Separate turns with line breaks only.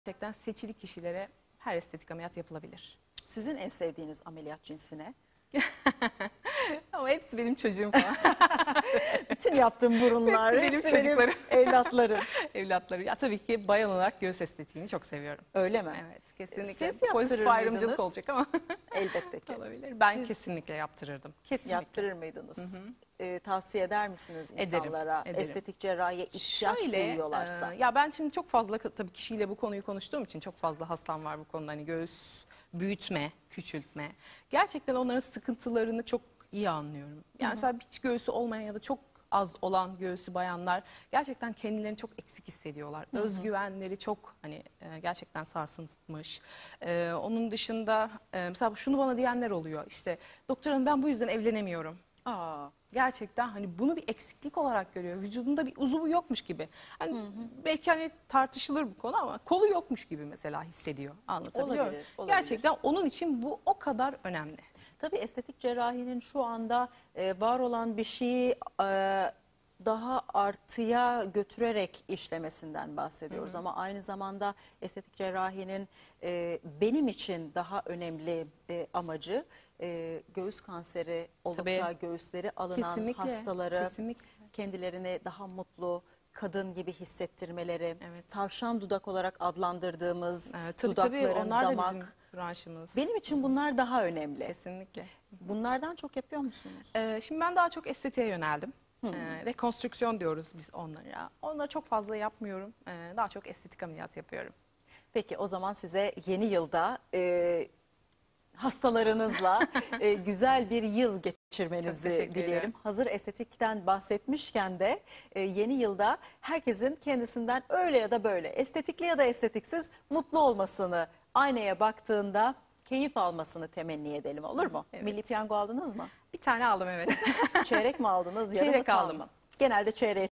Gerçekten seçili kişilere her estetik ameliyat yapılabilir.
Sizin en sevdiğiniz ameliyat cinsi ne?
Ama hepsi benim çocuğum falan.
Bütün yaptığım burunlar,
Hepsi benim çocuklarım.
evlatlarım.
Evlatları. Ya tabii ki bayan olarak göğüs estetiğini çok seviyorum.
Öyle mi?
Evet, kesinlikle.
Siz
Pozitif
yaptırır
ayrımcılık
mıydınız?
olacak ama
Elbette ki.
olabilir. Ben
Siz
kesinlikle yaptırırdım. Kesinlikle.
yaptırır mıydınız? Tavsiye eder misiniz
Ederim,
insanlara?
ederim.
Estetik cerrahiye ihtiyaç duyuyorlarsa.
Ya ben şimdi çok fazla tabii kişiyle bu konuyu konuştuğum için çok fazla hastam var bu konuda. Hani göğüs büyütme, küçültme. Gerçekten onların sıkıntılarını çok iyi anlıyorum. Yani mesela hiç göğsü olmayan ya da çok az olan göğsü bayanlar gerçekten kendilerini çok eksik hissediyorlar. Özgüvenleri çok hani gerçekten sarsılmış. Onun dışında mesela şunu bana diyenler oluyor. İşte doktor hanım ben bu yüzden evlenemiyorum.
Aa,
Gerçekten hani bunu bir eksiklik olarak görüyor. Vücudunda bir uzuvu yokmuş gibi. Hani belki hani tartışılır bu konu ama kolu yokmuş gibi mesela hissediyor. Anlatabiliyor muyum?
Olabilir.
Gerçekten onun için bu o kadar önemli.
tabii estetik cerrahinin şu anda var olan bir şeyi daha artıya götürerek işlemesinden bahsediyoruz. Ama aynı zamanda estetik cerrahinin benim için daha önemli amacı göğüs kanseri olup
Tabii.
da göğüsleri alınan
Kesinlikle,
hastaları
kesinlikle.
kendilerini daha mutlu, kadın gibi hissettirmeleri,
Evet.
tavşan dudak olarak adlandırdığımız
Tabii
dudakların,
onlar da
damak.
bizim branşımız.
Benim için bunlar daha önemli.
Kesinlikle.
Bunlardan çok yapıyor musunuz?
Şimdi ben daha çok estetiğe yöneldim. Rekonstrüksiyon diyoruz biz onlara. Onları çok fazla yapmıyorum. Daha çok estetik ameliyat yapıyorum.
Peki o zaman size yeni yılda hastalarınızla güzel bir yıl
Çok
geçirmenizi
teşekkür
dileyelim.
ederim.
Hazır estetikten bahsetmişken de yeni yılda herkesin kendisinden öyle ya da böyle, estetikli ya da estetiksiz mutlu olmasını, aynaya baktığında keyif almasını temenni edelim, olur mu?
Evet.
Milli piyango aldınız mı?
Bir tane aldım evet.
Çeyrek mi aldınız? Yarı
Çeyrek
mı, tam
aldım.
mı? Genelde çeyreğe